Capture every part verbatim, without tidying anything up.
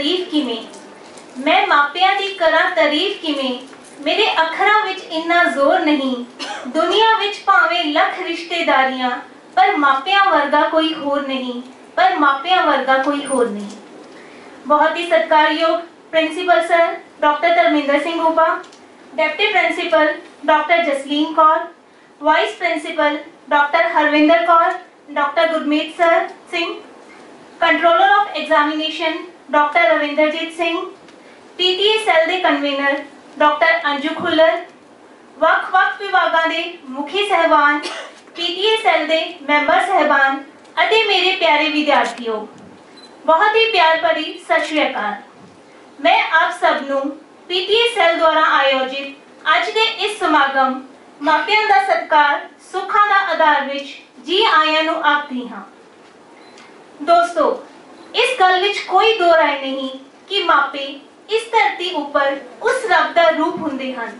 तारीफ किवें, मैं मापियां दी करा तारीफ किवें, मेरे अखरां विच इन्ना जोर नहीं। दुनिया विच भावें लख रिश्तेदारियां, पर मापियां वर्गा कोई होर नहीं, पर मापियां वर्गा कोई होर नहीं। बहुत ही सत्कारयोग principal sir doctor Dharminder Singh हुबा, deputy principal doctor Jasleen Kaur, vice principal doctor Harvinder Kaur, doctor Gurmeet sir Singh, controller of examination doctor Ravinderjit Singh, PTA cell के कन्वीनर डॉक्टर अंजू खुल्लर, वख-वख विभागां दे मुखी सहबान, पीटीए सैल के मैंबर सहबान अते मेरे प्यारे विद्यार्थियों, बहुत ही प्यार भरी सत श्री अकाल। मैं आप सबनों पीटीए सैल द्वारा आयोजित अज के इस समागम मापियां दा सत्कार सुखां दा आधार विच जी आयां नूं आखदी हां। दोस्तों, इस गल विच कोई दो राय नहीं कि मापे इस धरती उपर उस रब दा रूप हुंदे हन।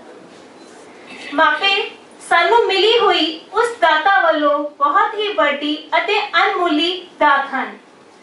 मापे सानू मिली हुई उस दाता वालों बहुत ही बड़ी अते अनमोली दात हन।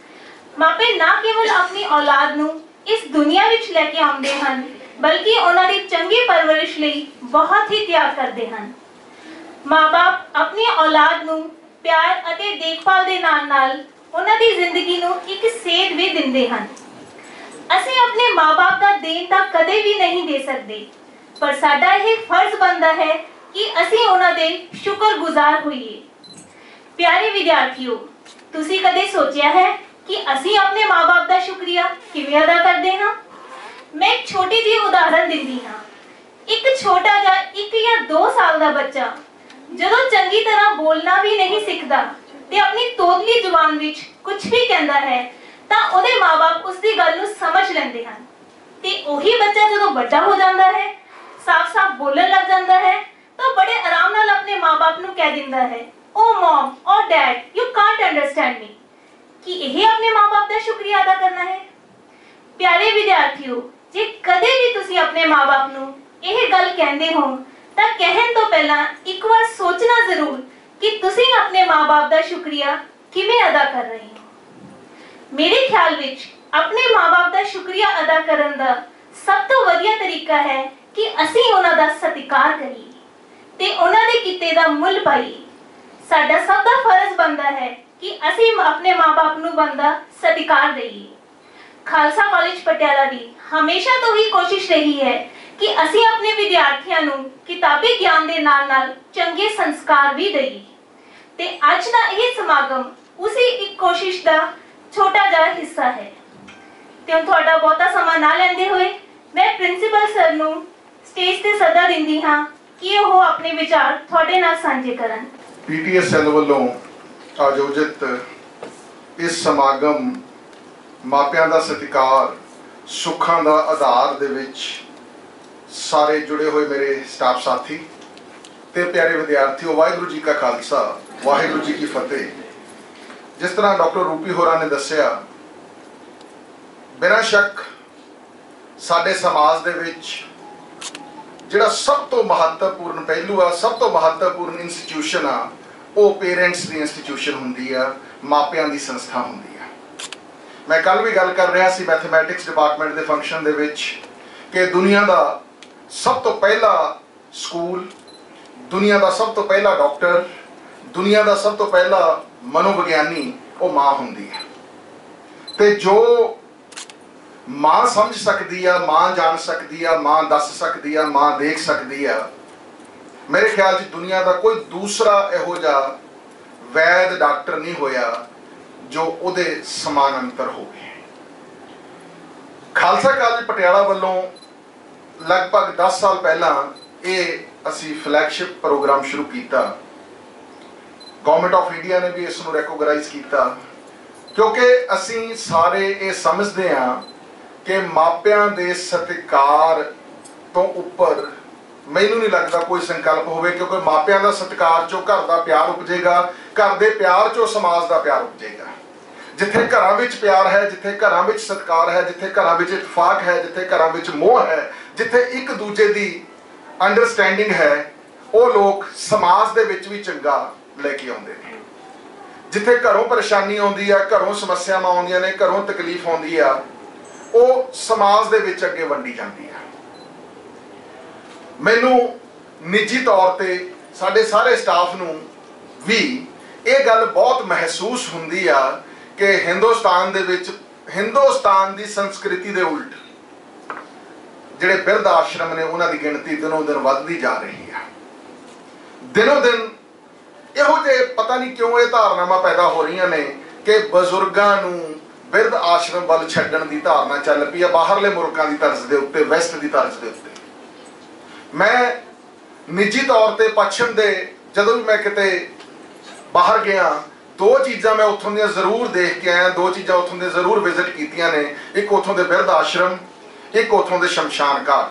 मापे ना केवल अपनी औलाद नू इस दुनिया विच लेके आउंदे हन, बल्कि उन्हां दी चंगी परवरिश लई बहुत ही त्याग करदे हन। माँ बाप अपनी औलाद नू प्यार अते देखभाल दे नाल नाल उन्हां दी जिंदगी नू एक सेध भी दिंदे हन। असीं अपने माँ बाप का देन तां कदे भी नहीं दे सकते, पर साडा यह फर्ज बनता है कि असीं उन्हां दे शुक्रगुजार होइए। प्यारे विद्यार्थियों, तुसीं कदे सोचिया है कि असीं अपने माँ बाप का शुक्रिया किवें अदा करदे हां? मैं एक छोटी जी उदाहरण दिंदी हां। एक छोटा जा एक या दो साल का बच्चा जदों चंगी तरह बोलना भी नहीं सीखता ते अपनी तोदली जुबान विच कुछ भी कहता है तां उहदे माँ बाप उसकी गल नूं समझ लैंदे हन। ते ओही बच्चा जदों बड़ा हो जाता है, साफ साफ बोलण लग जाता है, तो बड़े आराम नाल अपने माँ बाप नूं कह दिंदा है, ओ मॉम और dad you can't understand me. कि यह अपने माँ बाप का शुक्रिया अदा करना है? प्यारे विद्यार्थियों, जे कदे भी तुसीं अपने माँ बाप नूं यह गल कहंदे हो तां कहण तो पहला एक बार सोचना जरूर कि तुसीं अपने माँ बाप का शुक्रिया किवें अदा कर रहे हो। मेरे ख्याल विच अपने माँ बाप का शुक्रिया अदा करन दा सब तो वधिया तरीका है कि असीं उन्हां दा सत्कार करिए ते उन्हां दे किते दा मुੱਲ पाइए। साडा सब दा फर्ज बनदा है कि असीं अपने माँ बाप नूं बनदा सत्कार दईए। खालसा कॉलेज पटियाला दी हमेशा तो ही कोशिश रही है कि असीं अपने विद्यार्थियों नूं किताबी ज्ञान दे नाल नाल चंगे संस्कार भी दईए ते अज दा यह समागम उसी एक कोशिश दा छोटा जा हिस्सा है। ते हुण तुहाडा बहुता समा ना लैंदे होए मैं प्रिंसीपल सर नूं स्टेज ते सदा दिंदी हां कि ओह अपने विचार तुहाडे नाल सांझे करन। पीटीए सैल वल्लों आयोजित इस समागम मापियां दा सत्कार सुखां दा आधार दे विच सारे जुड़े हुए मेरे स्टाफ साथी ते प्यारे विद्यार्थियों, वाहिगुरू जी का खालसा वाहिगुरू जी की फतेह। जिस तरह डॉक्टर रूपी होरा ने दस्सिया, बिना शक साडे समाज दे विच जिहड़ा सब तो महत्वपूर्ण पहलू आ, सब तो महत्वपूर्ण इंस्टीट्यूशन आ, वो पेरेंट्स की इंस्टीट्यूशन हुंदी आ, मापियां दी संस्था हुंदी आ। मैं कल भी गल कर रहा सी मैथमैटिक्स डिपार्टमेंट के फंक्शन दे विच कि दुनिया का सब तो पहला स्कूल, दुनिया का सब तो पहला डॉक्टर, दुनिया का सब तो पहला मनोविज्ञानी वो माँ हुंदी है। ते जो माँ समझ सकती है, माँ जान सकती है, माँ दस सकती है, माँ देख सकती है, मेरे ख्याल से दुनिया का कोई दूसरा इहो जिहा वैद डॉक्टर नहीं होया जो उहदे समानांतर होवे। खालसा कॉलेज पटियाला वालों लगभग दस साल पहला ये असी फ्लैगशिप प्रोग्राम शुरू किया। गवर्नमेंट ऑफ इंडिया ने भी इसनूं रैकोगनाइज किया क्योंकि असी सारे ये समझते हैं कि मापियां दे सत्कार तो उपर मैनू नहीं लगता कोई संकल्प होवे, क्योंकि मापियां दा सत्कार चो घर दा प्यार उपजेगा, घर दे प्यार चो समाज दा प्यार उपजेगा। जिथे घरां विच प्यार है, जिथे घरां विच सत्कार है, जिथे घरां विच इतफाक है, जिथे घरां विच मोह है, जिथे एक दूजे दी अंडरस्टैंडिंग है, वो लोग समाज दे विच भी चंगा लेके आउंदे ने। जिथे घरों परेशानी आउंदी है, घरों समस्यावां आउंदियां ने, घरों तकलीफ आउंदी है, ਉਹ ਸਮਾਜ ਦੇ ਵਿੱਚ ਅੱਗੇ ਵੰਡੀ ਜਾਂਦੀ ਆ। ਮੈਨੂੰ ਨਿੱਜੀ ਤੌਰ ਤੇ ਸਾਡੇ ਸਾਰੇ ਸਟਾਫ ਨੂੰ ਵੀ ਇਹ ਗੱਲ ਬਹੁਤ ਮਹਿਸੂਸ ਹੁੰਦੀ ਆ ਕਿ ਹਿੰਦੁਸਤਾਨ ਦੇ ਵਿੱਚ ਹਿੰਦੁਸਤਾਨ ਦੀ ਸੰਸਕ੍ਰਿਤੀ ਦੇ ਉਲਟ ਜਿਹੜੇ ਬਿਰਧ ਆਸ਼ਰਮ ਨੇ ਉਹਨਾਂ ਦੀ ਗਿਣਤੀ ਦਿਨੋਂ ਦਿਨ ਵੱਧਦੀ ਜਾ ਰਹੀ ਆ। ਦਿਨੋਂ ਦਿਨ ਇਹੋ ਜਿਹੇ ਪਤਾ ਨਹੀਂ ਕਿਉਂ ਇਹ ਧਾਰਨਾਵਾਂ ਪੈਦਾ ਹੋ ਰਹੀਆਂ ਨੇ ਕਿ ਬਜ਼ੁਰਗਾਂ ਨੂੰ ਬਿਰਧ ਆਸ਼ਰਮ ਵੱਲ ਛੱਡਣ ਦੀ ਧਾਰਨਾ ਚੱਲ ਪਈ ਆ ਬਾਹਰਲੇ ਮੁਲਕਾਂ ਦੀ ਤਰਜ਼ ਦੇ ਉੱਤੇ, ਵੈਸਟ ਦੀ ਤਰਜ਼ ਦੇ ਉੱਤੇ। ਮੈਂ ਨਿੱਜੀ ਤੌਰ ਤੇ ਪੱਛਮ ਦੇ ਜਦੋਂ ਵੀ ਮੈਂ ਕਿਤੇ ਬਾਹਰ ਗਿਆ, ਦੋ ਚੀਜ਼ਾਂ ਮੈਂ ਉੱਥੋਂ ਦੀਆਂ ਜ਼ਰੂਰ ਦੇਖ ਕੇ ਆਇਆ, ਦੋ ਚੀਜ਼ਾਂ ਉੱਥੋਂ ਦੀਆਂ ਜ਼ਰੂਰ ਵਿਜ਼ਿਟ ਕੀਤੀਆਂ ਨੇ। ਇੱਕ ਉੱਥੋਂ ਦੇ ਬਿਰਧ ਆਸ਼ਰਮ, ਇੱਕ ਉੱਥੋਂ ਦੇ ਸ਼ਮਸ਼ਾਨ ਘਾਟ।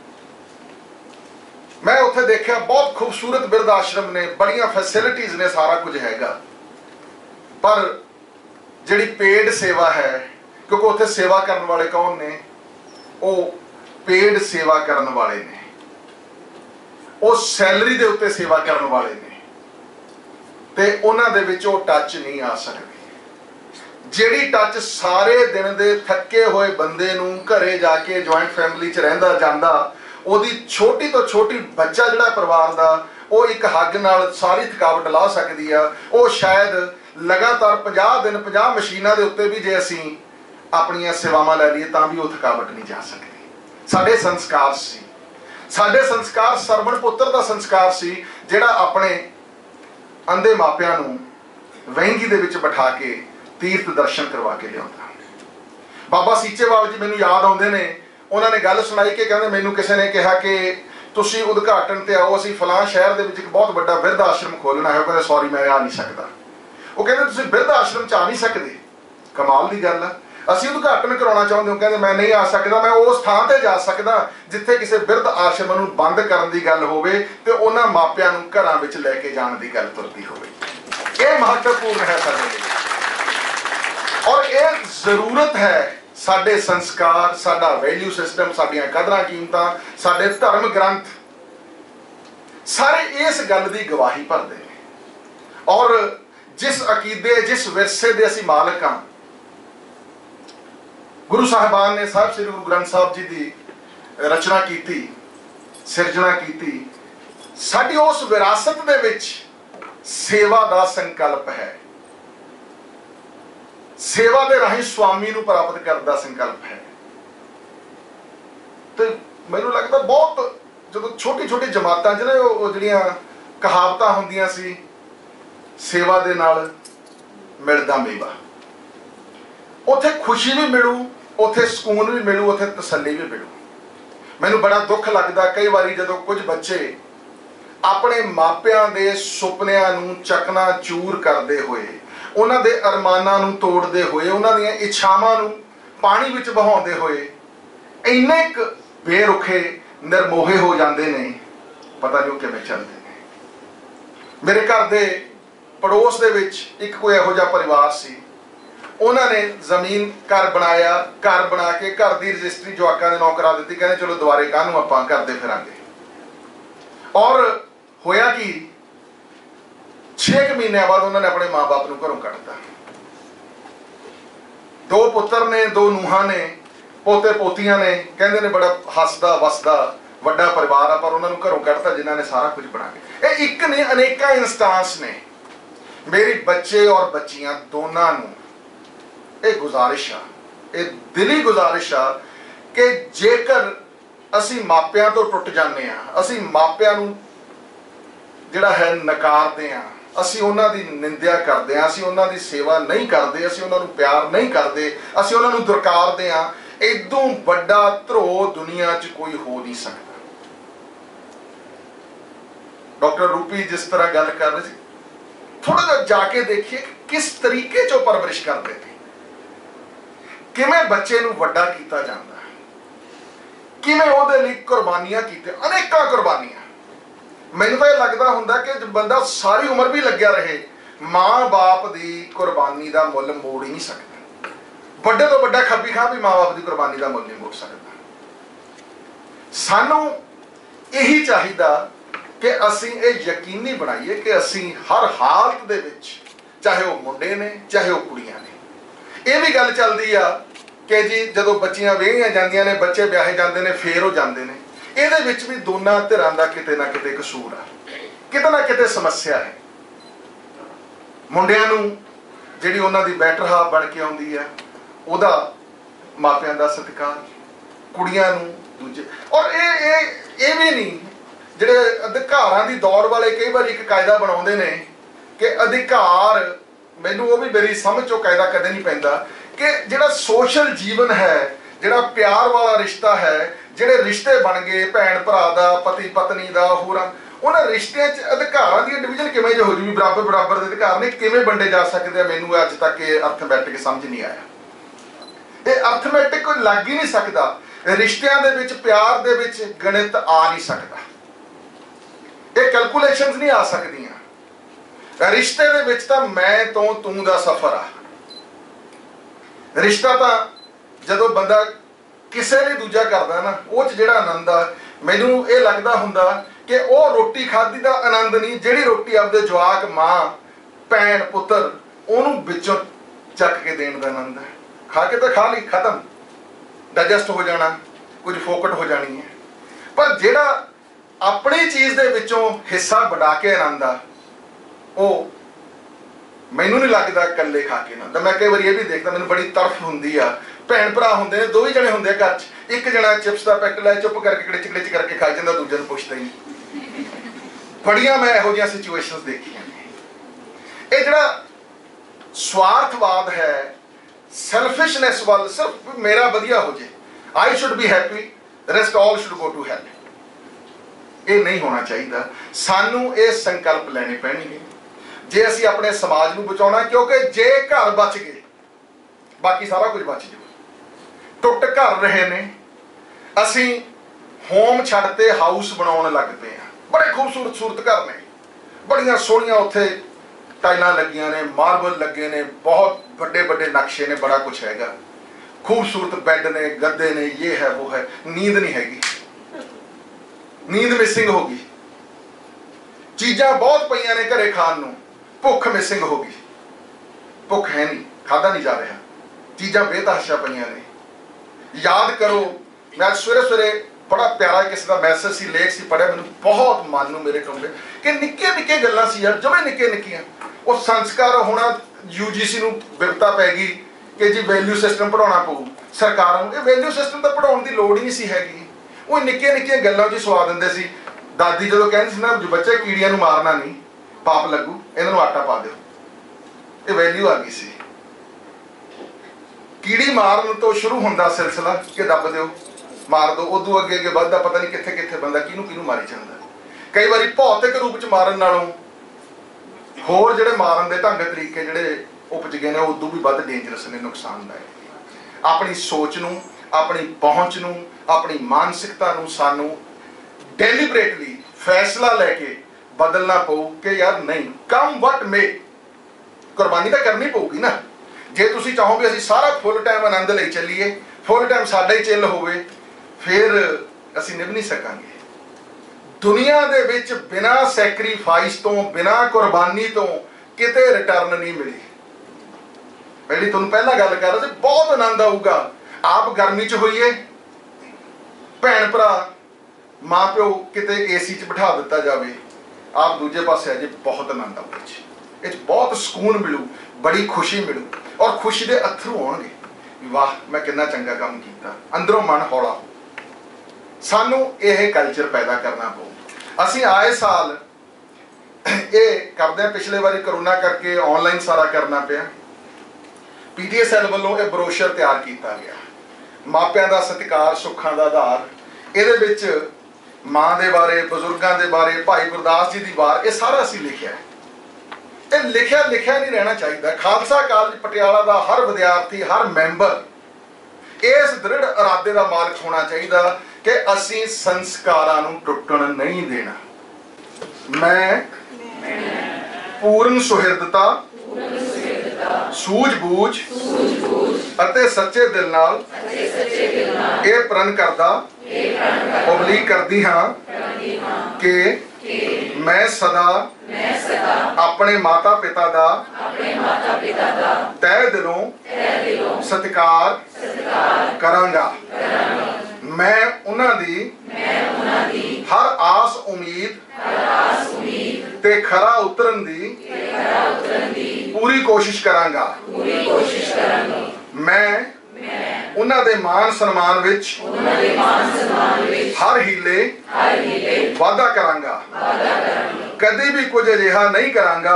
ਮੈਂ ਉੱਥੇ ਦੇਖਿਆ ਬਹੁਤ ਖੂਬਸੂਰਤ ਬਿਰਧ ਆਸ਼ਰਮ ਨੇ, ਬੜੀਆਂ ਫੈਸਿਲਿਟੀਜ਼ ਨੇ, ਸਾਰਾ ਕੁਝ ਹੈਗਾ, ਪਰ ਜਿਹੜੀ ਪੇਡ ਸੇਵਾ ਹੈ, ਕਿਉਂਕਿ ਉੱਥੇ ਸੇਵਾ ਕਰਨ ਵਾਲੇ ਕੌਣ ਨੇ? ਉਹ ਪੇਡ ਸੇਵਾ ਕਰਨ ਵਾਲੇ ਨੇ, ਉਹ ਸੈਲਰੀ ਦੇ ਉੱਤੇ ਸੇਵਾ ਕਰਨ ਵਾਲੇ ਨੇ, ਤੇ ਉਹਨਾਂ ਦੇ ਵਿੱਚ ਉਹ ਟੱਚ ਨਹੀਂ ਆ ਸਕਦੀ। ਜਿਹੜੀ ਟੱਚ ਸਾਰੇ ਦਿਨ ਦੇ ਥੱਕੇ ਹੋਏ ਬੰਦੇ ਨੂੰ ਘਰੇ ਜਾ ਕੇ ਜੁਆਇੰਟ ਫੈਮਿਲੀ 'ਚ ਰਹਿੰਦਾ ਜਾਂਦਾ, ਉਹਦੀ ਛੋਟੀ ਤੋਂ ਛੋਟੀ ਬੱਚਾ ਜਿਹੜਾ ਪਰਿਵਾਰ ਦਾ, ਉਹ ਇੱਕ ਹੱਗ ਨਾਲ ਸਾਰੀ ਥਕਾਵਟ ਲਾ ਸਕਦੀ ਆ। ਉਹ ਸ਼ਾਇਦ ਲਗਾਤਾਰ ਪੰਜਾਹ ਦਿਨ ਪੰਜਾਹ ਮਸ਼ੀਨਾਂ ਦੇ ਉੱਤੇ ਵੀ ਜੇ ਅਸੀਂ ਆਪਣੀਆਂ ਸੇਵਾਵਾਂ ਲੈ ਲਈਏ ਤਾਂ ਵੀ ਉਹ ਥਕਾਵਟ ਨਹੀਂ ਜਾ ਸਕਦੀ। ਸਾਡੇ ਸੰਸਕਾਰ ਸੀ, ਸਾਡੇ ਸੰਸਕਾਰ ਸਰਵਣ ਪੁੱਤਰ ਦਾ ਸੰਸਕਾਰ ਸੀ, ਜਿਹੜਾ ਆਪਣੇ ਅੰਧੇ ਮਾਪਿਆਂ ਨੂੰ ਵਹਿੰਗੀ ਦੇ ਵਿੱਚ ਬਿਠਾ ਕੇ ਤੀਰਥ ਦਰਸ਼ਨ ਕਰਵਾ ਕੇ ਲਿਆਉਂਦਾ। ਬਾਬਾ ਸੀਚੇਵਾਲ ਜੀ ਮੈਨੂੰ ਯਾਦ ਆਉਂਦੇ ਨੇ, ਉਹਨਾਂ ਨੇ ਗੱਲ ਸੁਣਾਈ ਕਿ ਕਹਿੰਦੇ ਮੈਨੂੰ ਕਿਸੇ ਨੇ ਕਿਹਾ ਕਿ ਤੁਸੀਂ ਉਦਘਾਟਨ ਤੇ ਆਓ, ਅਸੀਂ ਫਲਾਂ ਸ਼ਹਿਰ ਦੇ ਵਿੱਚ ਇੱਕ ਬਹੁਤ ਵੱਡਾ ਬਿਰਧ ਆਸ਼ਰਮ ਖੋਲ੍ਹਣਾ ਹੈ। ਉਹ ਕਹਿੰਦੇ ਸੌਰੀ ਮੈਂ ਆ ਨਹੀਂ ਸਕਦਾ। ਉਹ ਕਹਿੰਦੇ ਤੁਸੀਂ ਬਿਰਧ ਆਸ਼ਰਮ 'ਚ ਆ ਨਹੀਂ ਸਕਦੇ? ਕਮਾਲ ਦੀ ਗੱਲ ਆ। ਅਸੀਂ ਉਦਘਾਟਨ ਕਰਾਉਣਾ ਚਾਹੁੰਦੇ ਹੋ, ਕਹਿੰਦੇ ਮੈਂ ਨਹੀਂ ਆ ਸਕਦਾ, ਮੈਂ ਉਸ ਥਾਂ ਤੇ ਜਾ ਸਕਦਾ ਜਿੱਥੇ ਕਿਸੇ ਬਿਰਧ ਆਸ਼ਰਮ ਨੂੰ ਬੰਦ ਕਰਨ ਦੀ ਗੱਲ ਹੋਵੇ ਤੇ ਉਹਨਾਂ ਮਾਪਿਆਂ ਨੂੰ ਘਰਾਂ ਵਿੱਚ ਲੈ ਕੇ ਜਾਣ ਦੀ ਗੱਲ ਤੁਰਦੀ ਹੋਵੇ। ਇਹ ਮਹੱਤਵਪੂਰਨ ਹੈ ਸਾਡੇ ਲਈ, ਔਰ ਇਹ ਜ਼ਰੂਰਤ ਹੈ। ਸਾਡੇ ਸੰਸਕਾਰ, ਸਾਡਾ ਵੈਲਿਊ ਸਿਸਟਮ, ਸਾਡੀਆਂ ਕਦਰਾਂ ਕੀਮਤਾਂ, ਸਾਡੇ ਧਰਮ ਗ੍ਰੰਥ ਸਾਰੇ ਇਸ ਗੱਲ ਦੀ ਗਵਾਹੀ ਭਰਦੇ ਨੇ। ਔਰ ਜਿਸ ਅਕੀਦੇ, ਜਿਸ ਵਿਰਸੇ ਦੇ ਅਸੀਂ ਮਾਲਕ ਹਾਂ, ਗੁਰੂ ਸਾਹਿਬਾਨ ਨੇ ਸਾਹਿਬ ਸ੍ਰੀ ਗੁਰੂ ਗ੍ਰੰਥ ਸਾਹਿਬ ਜੀ ਦੀ ਰਚਨਾ ਕੀਤੀ, ਸਿਰਜਣਾ ਕੀਤੀ। ਸਾਡੀ ਉਸ ਵਿਰਾਸਤ ਦੇ ਵਿੱਚ ਸੇਵਾ ਦਾ ਸੰਕਲਪ ਹੈ, ਸੇਵਾ ਦੇ ਰਾਹੀਂ ਸੁਆਮੀ ਨੂੰ ਪ੍ਰਾਪਤ ਕਰਨ ਦਾ ਸੰਕਲਪ ਹੈ। ਤੇ ਮੈਨੂੰ ਲੱਗਦਾ ਬਹੁਤ ਜਦੋਂ ਛੋਟੀ ਛੋਟੀ ਜਮਾਤਾਂ 'ਚ ਨਾ ਉਹ ਜਿਹੜੀਆਂ ਕਹਾਵਤਾਂ ਹੁੰਦੀਆਂ ਸੀ, ਸੇਵਾ ਦੇ ਨਾਲ ਮਿਲਦਾ ਮੇਵਾ, ਉੱਥੇ ਖੁਸ਼ੀ ਵੀ ਮਿਲੂ, ਉੱਥੇ ਸਕੂਨ ਵੀ ਮਿਲੂ, ਉੱਥੇ ਤਸੱਲੀ ਵੀ ਮਿਲੂ। ਮੈਨੂੰ ਬੜਾ ਦੁੱਖ ਲੱਗਦਾ ਕਈ ਵਾਰੀ ਜਦੋਂ ਕੁਝ ਬੱਚੇ ਆਪਣੇ ਮਾਪਿਆਂ ਦੇ ਸੁਪਨਿਆਂ ਨੂੰ ਚਕਨਾ ਚੂਰ ਕਰਦੇ ਹੋਏ, ਉਹਨਾਂ ਦੇ ਅਰਮਾਨਾਂ ਨੂੰ ਤੋੜਦੇ ਹੋਏ, ਉਹਨਾਂ ਦੀਆਂ ਇੱਛਾਵਾਂ ਨੂੰ ਪਾਣੀ ਵਿੱਚ ਵਹਾਉਂਦੇ ਹੋਏ ਇੰਨੇ ਕੁ ਬੇਰੁਖੇ ਨਿਰਮੋਹੇ ਹੋ ਜਾਂਦੇ ਨੇ, ਪਤਾ ਨਹੀਂ ਉਹ ਕਿਵੇਂ ਚੱਲਦੇ ਨੇ। ਮੇਰੇ ਘਰ ਦੇ ਪੜੋਸ ਦੇ ਵਿੱਚ ਇੱਕ ਕੋਈ ਇਹੋ ਜਿਹਾ ਪਰਿਵਾਰ ਸੀ, ਉਹਨਾਂ ਨੇ ਜ਼ਮੀਨ ਘਰ ਬਣਾਇਆ, ਘਰ ਬਣਾ ਕੇ ਘਰ ਦੀ ਰਜਿਸਟਰੀ ਜਵਾਕਾਂ ਦੇ ਨਾਂ ਕਰਾ ਦਿੱਤੀ। ਕਹਿੰਦੇ ਚਲੋ ਦੁਬਾਰੇ ਕਾਹਨੂੰ ਆਪਾਂ ਕਰਦੇ ਫਿਰਾਂਗੇ। ਔਰ ਹੋਇਆ ਕਿ ਛੇ ਕੁ ਮਹੀਨਿਆਂ ਬਾਅਦ ਉਹਨਾਂ ਨੇ ਆਪਣੇ ਮਾਂ-ਬਾਪ ਨੂੰ ਘਰੋਂ ਕੱਢਤਾ। ਦੋ ਪੁੱਤਰ ਨੇ, ਦੋ ਨੂੰਹਾਂ ਨੇ, ਪੋਤੇ ਪੋਤੀਆਂ ਨੇ। ਕਹਿੰਦੇ ਨੇ ਬੜਾ ਹੱਸਦਾ ਵਸਦਾ ਵੱਡਾ ਪਰਿਵਾਰ ਆ, ਪਰ ਉਹਨਾਂ ਨੂੰ ਘਰੋਂ ਕੱਢਤਾ ਜਿਨ੍ਹਾਂ ਨੇ ਸਾਰਾ ਕੁਝ ਬਣਾ ਕੇ। ਇਹ ਇੱਕ ਨੇ, ਅਨੇਕਾਂ ਇੰਸਟਾਂਸ ਨੇ। ਮੇਰੀ ਬੱਚੇ ਔਰ ਬੱਚੀਆਂ ਦੋਨਾਂ ਨੂੰ ਇਹ ਗੁਜ਼ਾਰਿਸ਼ ਆ, ਇਹ ਦਿਲੀ ਗੁਜ਼ਾਰਿਸ਼ ਆ ਕਿ ਜੇਕਰ ਅਸੀਂ ਮਾਪਿਆਂ ਤੋਂ ਟੁੱਟ ਜਾਂਦੇ ਹਾਂ, ਅਸੀਂ ਮਾਪਿਆਂ ਨੂੰ ਜਿਹੜਾ ਹੈ ਨਕਾਰਦੇ ਹਾਂ, ਅਸੀਂ ਉਹਨਾਂ ਦੀ ਨਿੰਦਿਆ ਕਰਦੇ ਹਾਂ, ਅਸੀਂ ਉਹਨਾਂ ਦੀ ਸੇਵਾ ਨਹੀਂ ਕਰਦੇ, ਅਸੀਂ ਉਹਨਾਂ ਨੂੰ ਪਿਆਰ ਨਹੀਂ ਕਰਦੇ, ਅਸੀਂ ਉਹਨਾਂ ਨੂੰ ਦੁਰਕਾਰਦੇ ਹਾਂ, ਇਦੋਂ ਵੱਡਾ ਧਰੋ ਦੁਨੀਆ 'ਚ ਕੋਈ ਹੋ ਨਹੀਂ ਸਕਦਾ। ਡਾਕਟਰ ਰੂਪੀ ਜਿਸ ਤਰ੍ਹਾਂ ਗੱਲ ਕਰ ਰਹੇ ਸੀ, ਥੋੜਾ ਜਿਹਾ ਜਾ ਕੇ ਦੇਖੀਏ ਕਿਸ ਤਰੀਕੇ 'ਚ ਉਹ ਪਰਵਰਿਸ਼ ਕਰਦੇ ਨੇ, ਕਿਵੇਂ ਬੱਚੇ ਨੂੰ ਵੱਡਾ ਕੀਤਾ ਜਾਂਦਾ, ਕਿਵੇਂ ਉਹਦੇ ਲਈ ਕੁਰਬਾਨੀਆਂ ਕੀਤੀਆਂ, ਅਨੇਕਾਂ ਕੁਰਬਾਨੀਆਂ। ਮੈਨੂੰ ਤਾਂ ਇਹ ਲੱਗਦਾ ਹੁੰਦਾ ਕਿ ਬੰਦਾ ਸਾਰੀ ਉਮਰ ਵੀ ਲੱਗਿਆ ਰਹੇ, ਮਾਂ-ਬਾਪ ਦੀ ਕੁਰਬਾਨੀ ਦਾ ਮੁੱਲ ਮੋੜ ਹੀ ਨਹੀਂ ਸਕਦਾ। ਵੱਡੇ ਤੋਂ ਵੱਡਾ ਖੱਬੀ ਖਾਂ ਵੀ ਮਾਂ-ਬਾਪ ਦੀ ਕੁਰਬਾਨੀ ਦਾ ਮੁੱਲ ਨਹੀਂ ਮੋੜ ਸਕਦਾ। ਸਾਨੂੰ ਇਹੀ ਚਾਹੀਦਾ ਕਿ ਅਸੀਂ ਇਹ ਯਕੀਨੀ ਬਣਾਈਏ ਕਿ ਅਸੀਂ ਹਰ ਹਾਲਤ ਦੇ ਵਿੱਚ, ਚਾਹੇ ਉਹ ਮੁੰਡੇ ਨੇ ਚਾਹੇ ਉਹ ਕੁੜੀਆਂ ਨੇ, ਇਹ ਵੀ ਗੱਲ ਚੱਲਦੀ ਆ कि जी जदों बच्चियां विआहियां जांदियां ने, बच्चे ब्याहे जाते हैं, फिर वो जाते हैं। ਇਹਦੇ ਵਿੱਚ भी दोनों धिरां दा किते ना किते कसूर आ, किते ना किते समस्या है। मुंडियां नूं जिहड़ी उन्हां दी बैटर हाफ बन के आउंदी है ਉਹਦਾ मापियां दा सत्कार, कुड़ियां नूं दूजे। और ये ये ये भी नहीं ਜਿਹੜੇ ਅਧਿਕਾਰਾਂ ਦੀ ਦੌੜ ਵਾਲੇ ਕਈ ਵਾਰ ਇੱਕ ਕਾਇਦਾ ਬਣਾਉਂਦੇ ਨੇ ਕਿ ਅਧਿਕਾਰ, ਮੈਨੂੰ ਉਹ ਵੀ ਮੇਰੀ ਸਮਝ ਚੋਂ ਕਾਇਦਾ ਕਦੇ ਨਹੀਂ ਪੈਂਦਾ ਕਿ ਜਿਹੜਾ ਸੋਸ਼ਲ ਜੀਵਨ ਹੈ, ਜਿਹੜਾ ਪਿਆਰ ਵਾਲਾ ਰਿਸ਼ਤਾ ਹੈ, ਜਿਹੜੇ ਰਿਸ਼ਤੇ ਬਣ ਗਏ ਭੈਣ ਭਰਾ ਦਾ, ਪਤੀ ਪਤਨੀ ਦਾ, ਹੋਰਾਂ ਉਹਨਾਂ ਰਿਸ਼ਤਿਆਂ 'ਚ ਅਧਿਕਾਰਾਂ ਦੀ ਡਿਵੀਜ਼ਨ ਕਿਵੇਂ ਜੇ ਹੋ ਜੂ, ਬਰਾਬਰ ਬਰਾਬਰ ਦੇ ਅਧਿਕਾਰ ਨੇ ਕਿਵੇਂ ਵੰਡੇ ਜਾ ਸਕਦੇ ਆ, ਮੈਨੂੰ ਅੱਜ ਤੱਕ ਇਹ ਅਰਥਮੈਟਿਕ ਸਮਝ ਨਹੀਂ ਆਇਆ। ਇਹ ਅਰਥਮੈਟਿਕ ਕੋਈ ਲੱਗ ਹੀ ਨਹੀਂ ਸਕਦਾ। ਰਿਸ਼ਤਿਆਂ ਦੇ ਵਿੱਚ, ਪਿਆਰ ਦੇ ਵਿੱਚ ਗਣਿਤ ਆ ਨਹੀਂ ਸਕਦਾ, ਇਹ ਕੈਲਕੂਲੇਸ਼ਨਸ ਨਹੀਂ ਆ ਸਕਦੀਆਂ। ਰਿਸ਼ਤੇ ਦੇ ਵਿੱਚ ਤਾਂ ਮੈਂ ਤੋਂ ਤੂੰ ਦਾ ਸਫ਼ਰ ਆ। ਰਿਸ਼ਤਾ ਤਾਂ ਜਦੋਂ ਬੰਦਾ ਕਿਸੇ ਲਈ ਦੂਜਾ ਕਰਦਾ ਨਾ, ਉਹ 'ਚ ਜਿਹੜਾ ਆਨੰਦ ਆ, ਮੈਨੂੰ ਇਹ ਲੱਗਦਾ ਹੁੰਦਾ ਕਿ ਉਹ ਰੋਟੀ ਖਾਧੀ ਦਾ ਆਨੰਦ ਨਹੀਂ, ਜਿਹੜੀ ਰੋਟੀ ਆਪਦੇ ਜਵਾਕ, ਮਾਂ, ਭੈਣ, ਪੁੱਤਰ ਉਹਨੂੰ ਵਿੱਚੋਂ ਚੱਕ ਕੇ ਦੇਣ ਦਾ ਆਨੰਦ ਹੈ। ਖਾ ਕੇ ਤਾਂ ਖਾ ਲਈ, ਖਤਮ, ਡਾਈਜੈਸਟ ਹੋ ਜਾਣਾ, ਕੁਝ ਫੋਕਟ ਹੋ ਜਾਣੀ ਹੈ। ਪਰ ਜਿਹੜਾ ਆਪਣੀ ਚੀਜ਼ ਦੇ ਵਿੱਚੋਂ ਹਿੱਸਾ ਵਡਾ ਕੇ ਆਨੰਦ ਆ, ਉਹ ਮੈਨੂੰ ਨਹੀਂ ਲੱਗਦਾ ਇਕੱਲੇ ਖਾ ਕੇ ਆਨੰਦ। ਮੈਂ ਕਈ ਵਾਰੀ ਇਹ ਵੀ ਦੇਖਦਾ, ਮੈਨੂੰ ਬੜੀ ਤਰਫ ਹੁੰਦੀ ਆ, ਭੈਣ ਭਰਾ ਹੁੰਦੇ ਨੇ, ਦੋ ਹੀ ਜਣੇ ਹੁੰਦੇ ਆ ਘਰ 'ਚ, ਇੱਕ ਜਣਾ ਚਿਪਸ ਦਾ ਪੈਕਟ ਲੈ ਚੁੱਪ ਕਰਕੇ ਕਿੜਚ ਕਿੜਚ ਕਰਕੇ ਖਾਈ ਜਾਂਦਾ, ਦੂਜੇ ਨੂੰ ਪੁੱਛਦਾ ਹੀ ਨਹੀਂ। ਬੜੀਆਂ ਮੈਂ ਇਹੋ ਜਿਹੀਆਂ ਸਿਚੁਏਸ਼ਨਸ ਦੇਖੀਆਂ ਨੇ। ਇਹ ਜਿਹੜਾ ਸਵਾਰਥਵਾਦ ਹੈ, ਸੈਲਫਿਸ਼ਨੈਸ ਵੱਲ, ਸਿਰਫ ਮੇਰਾ ਵਧੀਆ ਹੋ ਜੇ, I should be happy, rest all should go to hell, ਇਹ ਨਹੀਂ ਹੋਣਾ ਚਾਹੀਦਾ। ਸਾਨੂੰ ਇਹ ਸੰਕਲਪ ਲੈਣੇ ਪੈਣਗੇ ਜੇ ਅਸੀਂ ਆਪਣੇ ਸਮਾਜ ਨੂੰ ਬਚਾਉਣਾ, ਕਿਉਂਕਿ ਜੇ ਘਰ ਬਚ ਗਏ ਬਾਕੀ ਸਾਰਾ ਕੁਝ ਬਚ ਜਾਊ। ਟੁੱਟ ਘਰ ਰਹੇ ਨੇ, ਅਸੀਂ ਹੋਮ ਛੱਡ ਤੇ ਹਾਊਸ ਬਣਾਉਣ ਲੱਗ ਪਏ ਆ। ਬੜੇ ਖੂਬਸੂਰਤ ਸੂਰਤ ਘਰ ਨੇ, ਬੜੀਆਂ ਸੋਹਣੀਆਂ ਉੱਥੇ ਟਾਈਲਾਂ ਲੱਗੀਆਂ ਨੇ, ਮਾਰਬਲ ਲੱਗੇ ਨੇ, ਬਹੁਤ ਵੱਡੇ ਵੱਡੇ ਨਕਸ਼ੇ ਨੇ, ਬੜਾ ਕੁਛ ਹੈਗਾ, ਖੂਬਸੂਰਤ ਬੈੱਡ ਨੇ, ਗੱਦੇ ਨੇ, ਇਹ ਹੈ ਉਹ ਹੈ। ਨੀਂਦ ਨਹੀਂ ਹੈਗੀ, ਨੀਂਦ ਮਿਸਿੰਗ ਹੋ ਗਈ। ਚੀਜ਼ਾਂ ਬਹੁਤ ਪਈਆਂ ਨੇ ਘਰੇ ਖਾਣ ਨੂੰ, ਭੁੱਖ ਮਿਸਿੰਗ ਹੋ ਗਈ, ਭੁੱਖ ਹੈ ਨਹੀਂ, ਖਾਧਾ ਨਹੀਂ ਜਾ ਰਿਹਾ, ਚੀਜ਼ਾਂ ਬੇਤਹਾਸ਼ਾ ਪਈਆਂ ਨੇ। ਯਾਦ ਕਰੋ, ਮੈਂ ਸਵੇਰੇ ਸਵੇਰੇ ਬੜਾ ਪਿਆਰਾ ਕਿਸੇ ਦਾ ਮੈਸੇਜ ਸੀ, ਲੇਖ ਸੀ, ਪੜ੍ਹਿਆ, ਮੈਨੂੰ ਬਹੁਤ ਮਨ ਨੂੰ ਮੇਰੇ ਟੁੰਬੇ ਕਿ ਨਿੱਕੀਆਂ ਨਿੱਕੀਆਂ ਗੱਲਾਂ ਸੀ ਯਾਰ, ਜਮੇ ਨਿੱਕੀਆਂ ਨਿੱਕੀਆਂ। ਉਹ ਸੰਸਕਾਰ ਹੋਣਾ, ਯੂ ਜੀ ਸੀ ਨੂੰ ਬਿਪਤਾ ਪੈ ਗਈ ਕਿ ਜੀ ਵੈਲਿਊ ਸਿਸਟਮ ਪੜ੍ਹਾਉਣਾ ਪਊ ਸਰਕਾਰਾਂ ਨੂੰ। ਇਹ ਵੈਲਿਊ ਸਿਸਟਮ ਤਾਂ ਪੜ੍ਹਾਉਣ ਦੀ ਲੋੜ ਹੀ ਨਹੀਂ ਸੀ ਹੈਗੀ। ਉਹ ਨਿੱਕੀਆਂ ਨਿੱਕੀਆਂ ਗੱਲਾਂ 'ਚ ਸਵਾ ਦਿੰਦੇ ਸੀ। ਦਾਦੀ ਜਦੋਂ ਕਹਿੰਦੀ ਸੀ ਨਾ, ਬੱਚੇ ਕੀੜੀਆਂ ਨੂੰ ਮਾਰਨਾ ਨਹੀਂ, ਪਾਪ ਲੱਗੂ, ਇਹਨਾਂ ਨੂੰ ਆਟਾ ਪਾ ਦਿਓ, ਇਹ ਵੈਲਿਊ ਆ ਗਈ ਸੀ। ਕੀੜੀ ਮਾਰਨ ਤੋਂ ਸ਼ੁਰੂ ਹੁੰਦਾ ਸਿਲਸਿਲਾ ਕਿ ਦੱਬ ਦਿਓ, ਮਾਰ ਦਿਓ, ਉਦੋਂ ਅੱਗੇ ਅੱਗੇ ਵੱਧਦਾ, ਪਤਾ ਨਹੀਂ ਕਿੱਥੇ ਕਿੱਥੇ ਬੰਦਾ ਕਿਹਨੂੰ ਕਿਹਨੂੰ ਮਾਰੀ ਜਾਂਦਾ। ਕਈ ਵਾਰੀ ਭੌਤਿਕ ਰੂਪ 'ਚ ਮਾਰਨ ਨਾਲੋਂ ਹੋਰ ਜਿਹੜੇ ਮਾਰਨ ਦੇ ਢੰਗ ਤਰੀਕੇ ਜਿਹੜੇ ਉਪਜ ਗਏ ਨੇ, ਉਦੋਂ ਵੀ ਵੱਧ ਡੇਂਜਰਸ ਨੇ, ਨੁਕਸਾਨਦਾਇਕ। ਆਪਣੀ ਸੋਚ ਨੂੰ, ਆਪਣੀ ਪਹੁੰਚ ਨੂੰ, ਆਪਣੀ ਮਾਨਸਿਕਤਾ ਨੂੰ ਸਾਨੂੰ ਡੈਲੀਬਰੇਟਲੀ ਫੈਸਲਾ ਲੈ ਕੇ ਬਦਲਣਾ ਪਊ ਕਿ ਯਾਰ ਨਹੀਂ, ਕਮ ਵਟ ਮੇ, ਕੁਰਬਾਨੀ ਤਾਂ ਕਰਨੀ ਪਊਗੀ ਨਾ। ਜੇ ਤੁਸੀਂ ਚਾਹੋ ਵੀ ਅਸੀਂ ਸਾਰਾ ਫੁੱਲ ਟਾਈਮ ਆਨੰਦ ਲਈ ਚੱਲੀਏ, ਫੁੱਲ ਟਾਈਮ ਸਾਡਾ ਹੀ ਚਿੱਲ ਹੋਵੇ, ਫਿਰ ਅਸੀਂ ਨਿਭ ਨਹੀਂ ਸਕਾਂਗੇ। ਦੁਨੀਆ ਦੇ ਵਿੱਚ ਬਿਨਾਂ ਸੈਕਰੀਫਾਈਸ ਤੋਂ, ਬਿਨਾਂ ਕੁਰਬਾਨੀ ਤੋਂ ਕਿਤੇ ਰਿਟਰਨ ਨਹੀਂ ਮਿਲੀ। ਪਹਿਲੀ ਤੁਹਾਨੂੰ ਪਹਿਲਾਂ ਗੱਲ ਕਰ ਰਿਹਾ ਸੀ, ਬਹੁਤ ਆਨੰਦ ਆਊਗਾ। ਆਪ ਗਰਮੀ 'ਚ ਹੋਈਏ, ਭੈਣ ਭਰਾ, ਮਾਂ ਪਿਓ ਕਿਤੇ ਏਸੀ 'ਚ ਬਿਠਾ ਦਿੱਤਾ ਜਾਵੇ, ਆਪ ਦੂਜੇ ਪਾਸੇ ਆ ਜੇ, ਬਹੁਤ ਆਨੰਦ ਆਊਗਾ। ਇਹ 'ਚ ਬਹੁਤ ਸਕੂਨ ਮਿਲੂ, ਬੜੀ ਖੁਸ਼ੀ ਮਿਲੂ, ਔਰ ਖੁਸ਼ੀ ਦੇ ਅਥਰੂ ਆਉਣਗੇ, ਵਾਹ ਮੈਂ ਕਿੰਨਾ ਚੰਗਾ ਕੰਮ ਕੀਤਾ, ਅੰਦਰੋਂ ਮਨ ਹੌਲਾ। ਸਾਨੂੰ ਇਹ ਕਲਚਰ ਪੈਦਾ ਕਰਨਾ ਪਊ। ਅਸੀਂ ਆਏ ਸਾਲ ਇਹ ਕਰਦੇ ਹਾਂ, ਪਿਛਲੇ ਵਾਰੀ ਕਰੋਨਾ ਕਰਕੇ ਆਨਲਾਈਨ ਸਾਰਾ ਕਰਨਾ ਪਿਆ। ਪੀਟੀਐਸਐਲ ਵੱਲੋਂ ਇਹ ਬਰੋਸ਼ਰ ਤਿਆਰ ਕੀਤਾ ਗਿਆ, ਮਾਪਿਆਂ ਦਾ ਸਤਿਕਾਰ ਸੁੱਖਾਂ ਦਾ ਆਧਾਰ। ਇਹਦੇ ਵਿੱਚ ਮਾਂ ਦੇ ਬਾਰੇ, ਬਜ਼ੁਰਗਾਂ ਦੇ ਬਾਰੇ, ਭਾਈ ਗੁਰਦਾਸ ਜੀ ਦੀ ਵਾਰ, ਇਹ ਸਾਰਾ ਅਸੀਂ ਲਿਖਿਆ। ਇਹ ਲਿਖਿਆ ਲਿਖਿਆ ਨਹੀਂ ਰਹਿਣਾ ਚਾਹੀਦਾ। ਖਾਲਸਾ ਕਾਲਜ ਪਟਿਆਲਾ ਦਾ ਹਰ ਵਿਦਿਆਰਥੀ, ਹਰ ਮੈਂਬਰ ਇਸ ਦ੍ਰਿੜ ਇਰਾਦੇ ਦਾ ਮਾਲਕ ਹੋਣਾ ਚਾਹੀਦਾ ਕਿ ਅਸੀਂ ਸੰਸਕਾਰਾਂ ਨੂੰ ਟੁੱਟਣ ਨਹੀਂ ਦੇਣਾ। ਮੈਂ ਪੂਰਨ ਸੁਹਿਰਦਤਾ, ਸੂਝ-ਬੂਝ ਅਤੇ ਸੱਚੇ ਦਿਲ ਨਾਲ ਇਹ ਪ੍ਰਣ ਕਰਦਾ, ਉਬਲੀਗ ਕਰਦੀ ਹਾਂ ਕਿ मैं सदा अपने माता पिता दा तय दिलों सत्कार करांगा। मैं उन्हां दी हर आस उम्मीद ते खरा उतरन दी पूरी कोशिश करांगा। मैं उन्हां दे मान सन्मान विच हर हीले वादा करांगा। कदी भी कुछ अजिहा नहीं करांगा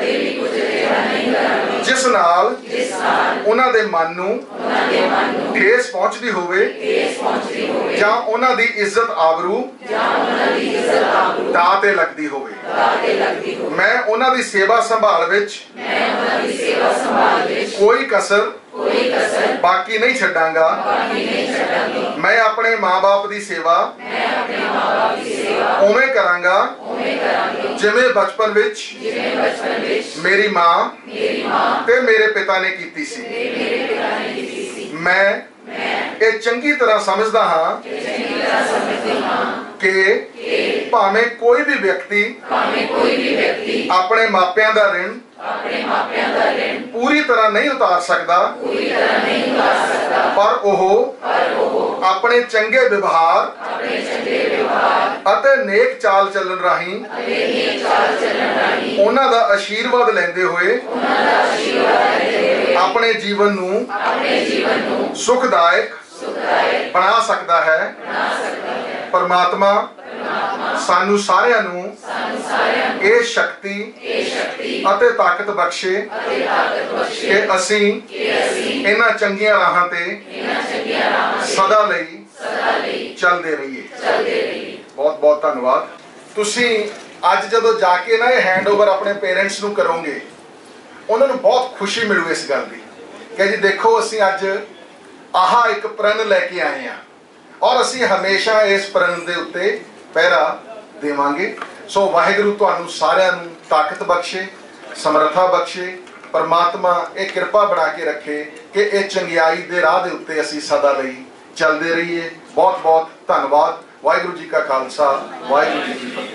जिस नाल उन्हां दे मन नूं ठेस पहुंचदी होवे जां उन्हां दी इज्जत आबरू दाऽ ते लगदी होवे। मैं उन्हां दी सेवा संभाल विच कोई कसर बाकी नहीं छड्डांगा। मैं अपने माँ बाप की सेवा उवें करांगा जिवें बचपन विच मेरी माँ ते मेरे पिता ने कीती सी। मैं ये चंगी तरह समझदा हाँ कि भावें कोई भी व्यक्ति अपने मापियां दा ऋण पूरी तरह नहीं उतार सकता, पर ओह अपने चंगे व्यवहार अते नेक चाल चलन राही उन्हां दा आशीर्वाद लेंदे हुए अपने जीवन नूं सुखदायक बना सकता है। परमात्मा सानू सारियां नूं ये शक्ति अते ताकत बख्शे कि असीं इन्हां चंगियां राहां ते सदा लई चलदे रहिए। बहुत बहुत धन्नवाद। तुसीं अज जदों जाके ना ये हैंड ओवर अपने पेरेंट्स नूं करोगे, उन्हां नूं बहुत खुशी मिलू इस गल दी कि जी देखो असीं अज आह एक प्रण लैके आए हैं और असीं हमेशा इस प्रण दे उत्ते पहरा देवांगे। सो वाहिगुरू तुहानू सारिआं नूं ताकत बख्शे, समर्था बख्शे। परमात्मा ये कृपा बना के रखे कि ये चंगियाई दे राह दे उत्ते असीं सदा लई चलदे रहिए। बहुत बहुत धन्नवाद। वाहिगुरू जी का खालसा, वाहिगुरू जी की फतेह।